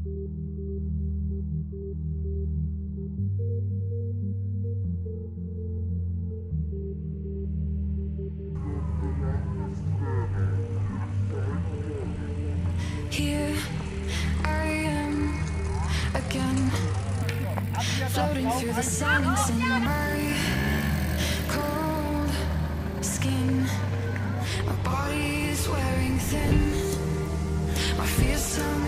Here I am again, floating through the silence in my cold skin. My body is wearing thin, my fears turn